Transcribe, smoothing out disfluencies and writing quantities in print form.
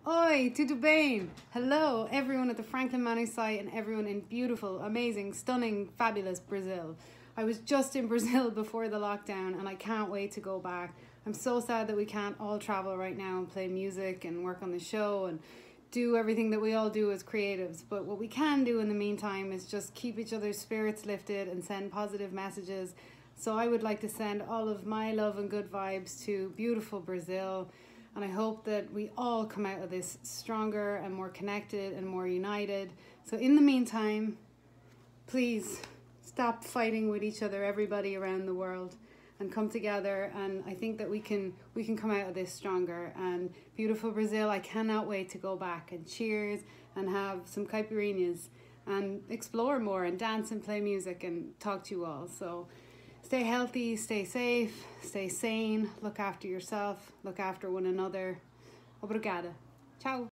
Oi, tudo bem? Hello, everyone at the Franklin Manor site and everyone in beautiful, amazing, stunning, fabulous Brazil. I was just in Brazil before the lockdown and I can't wait to go back. I'm so sad that we can't all travel right now and play music and work on the show and do everything that we all do as creatives. But what we can do in the meantime is just keep each other's spirits lifted and send positive messages. So I would like to send all of my love and good vibes to beautiful Brazil. And I hope that we all come out of this stronger and more connected and more united. So in the meantime, please stop fighting with each other, everybody around the world, and come together. And I think that we can come out of this stronger. And beautiful Brazil, I cannot wait to go back and cheers and have some caipirinhas and explore more and dance and play music and talk to you all. So stay healthy, stay safe, stay sane, look after yourself, look after one another. Obrigada. Ciao.